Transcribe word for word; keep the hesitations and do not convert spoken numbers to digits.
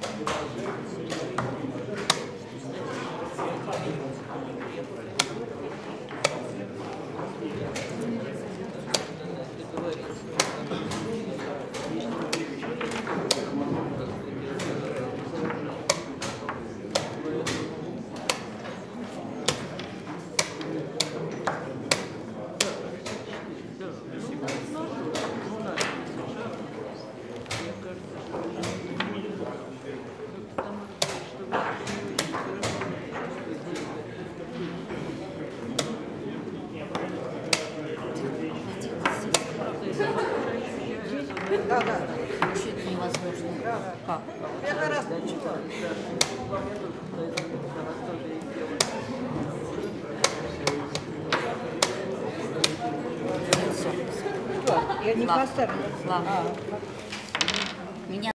Да, да. Вообще это невозможно. Да, да. Как? Первый раз читала. Я не Ладно. поставила. Ладно. А. Меня